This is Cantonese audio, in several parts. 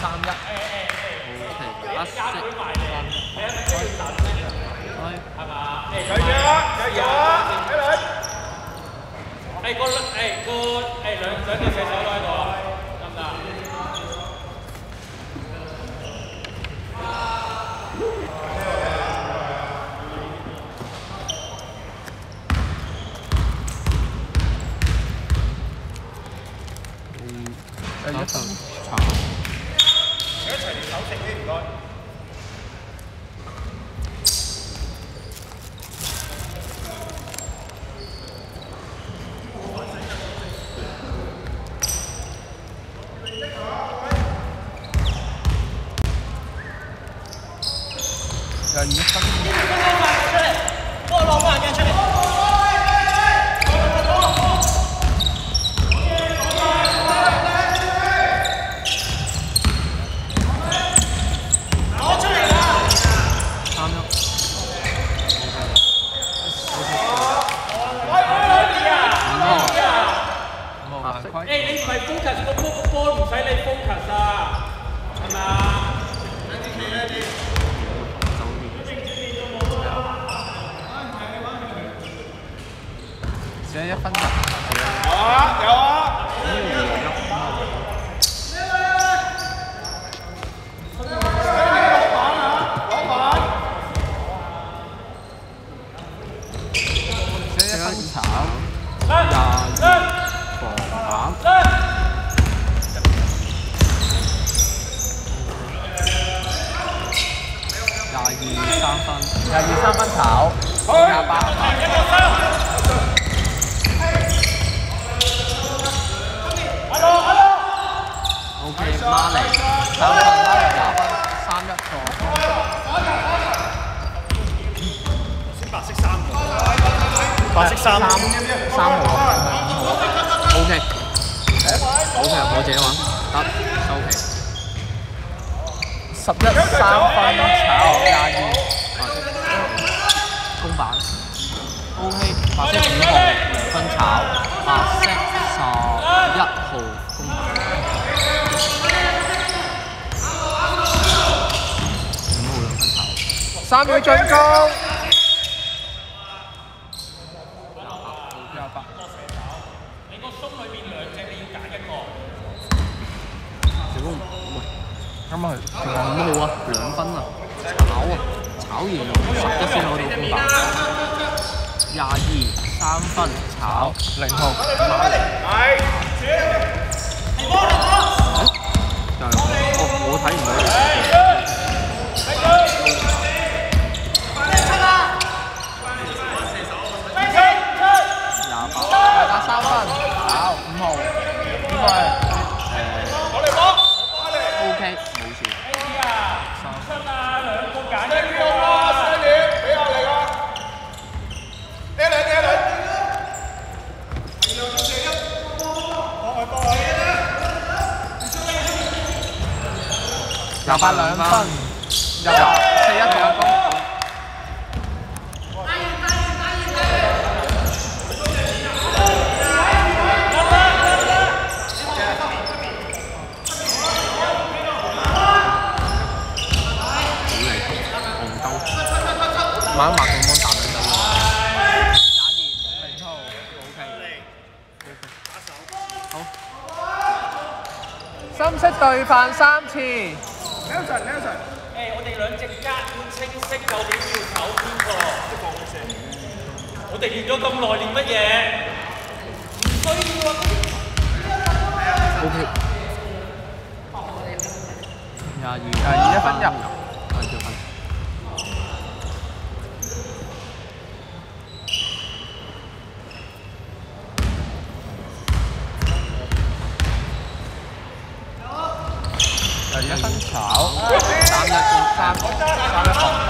3-1。OK，一色分。係嘛？ 繼續啊！睇嚟。 兩隻射手都喺度，得唔得？ 一份茶。 一齊手食啲唔該。 21分。 幫我攞翻眼鏡出嚟。攞出嚟啦 ！3-1。 你唔係 focus 個波唔使你 focus 啊，係咪啊？ 只係1分入。 有啊！ 只係1分炒。22防板。22 3分。22 3分炒。28。OK， 馬尼3分20分，3-1助攻。 先白色3號。白色3號。 3號。OK， 我自己玩，得收皮。11 3分炒22，公板。OK， 白色5號2分炒，白色11號公板。3秒進攻。 你個松裏邊2隻，你要揀一個。 喂，啱啱係5號啊，2分啊，炒完11先攞到公板。22 3分炒0號。我睇唔到。3分，炒5號，應該OK， 冇事。 出啊，2個揀一個啊！ 俾我嚟啊 ！Allen 28 2分，入4-1助攻。猛咁打兩陣喎，22 0號 ，OK， 好，深色對犯3次。 Nelson， 我哋2隻格要清晰，究竟要守邊個？我哋練咗咁耐，練乜嘢？唔需要啊 ！OK， 22 1分入。1分炒，3-1防板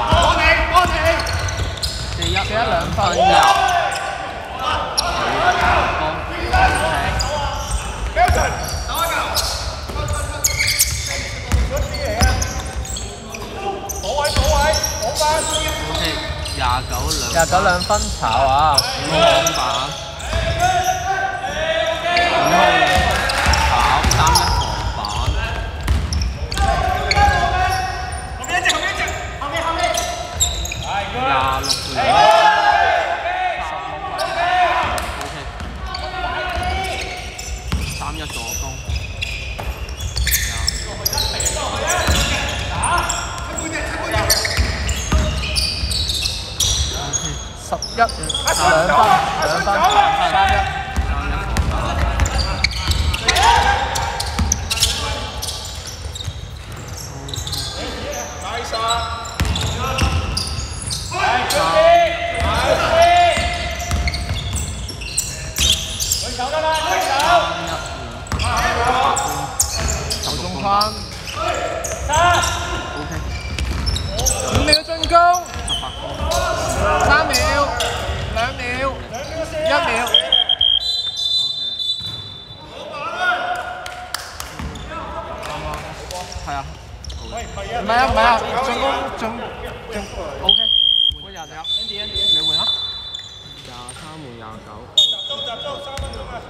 ，4-1 2分入 ，Nelson， 補位，補翻。 OK， 29 2分炒啊，5號板，5號炒3-1防板。 中框，OK， 5秒進攻，3秒，2秒，1秒。係啊，唔係啊，進，OK， 換廿隻，你換啊？23換29。 集中3分鐘啊！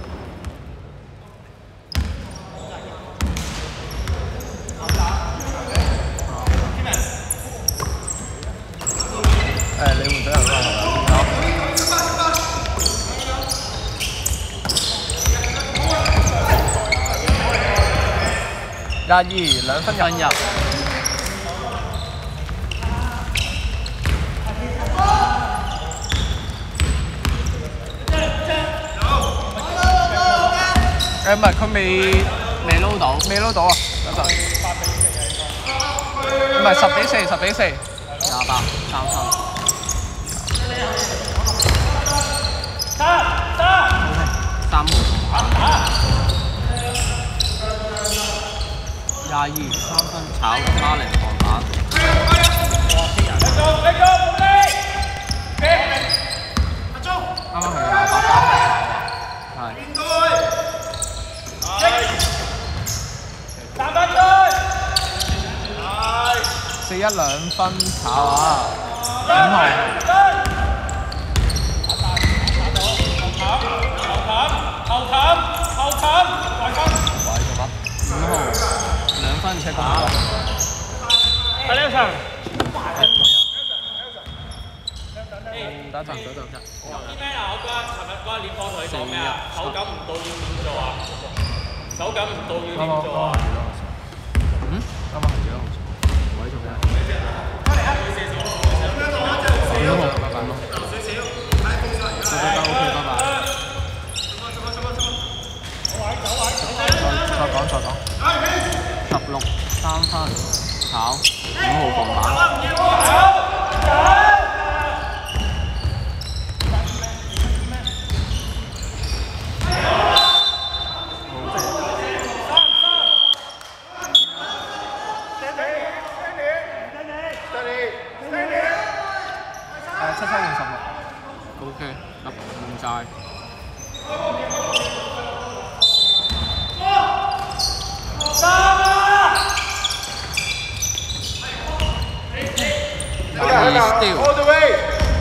你換咗人啦，22 2分入。唔係佢未撈到啊！等陣，唔係10比4，10比4，28 3分。3號22 3分炒巴黎防板。啱啱係28 3分，係。41 2分炒啊！5號。5號2分且攻入。第6場。等陣。 啲咩啊？我尋日嗰日練課同你講咩啊？手感唔到要點做啊？手感唔到要點做啊？ 啱啱係幾多號？位做咩？5號，拜拜。OK， 拜拜。再講。16 3分炒5號防板。77換16 OK， 換債。 All the way，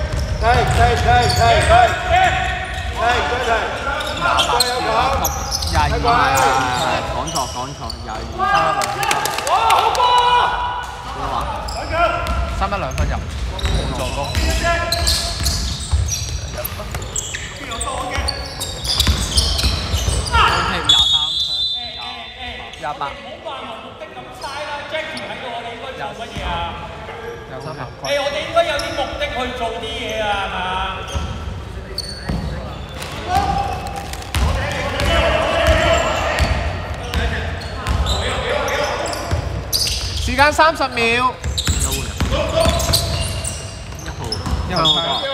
22講錯22 好波幾多話？3-1 2分入，冇助攻。OK 23分，28。唔好話目的咁嘥啦 ，Jackie 喺度，我哋應該做乜嘢啊 ？23分。 我哋應該有啲目的去做啲嘢啊，係嘛？ 時間30秒。1號。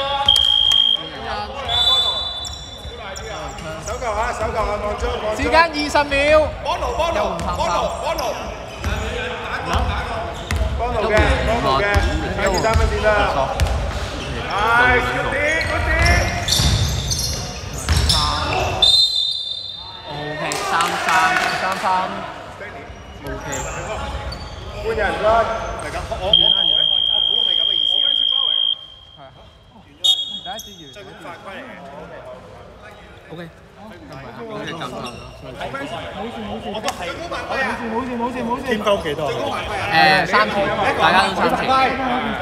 手球啊，望張。 時間20秒。 幫奴嘅，23分先啦。 OK， 33。OK。 換人啦，係咁，我估係咁嘅意思啊。係啊，第一次完，最快歸嚟嘅。 OK。 我都係。冇事。添翻幾多？ 3條，大家都3條。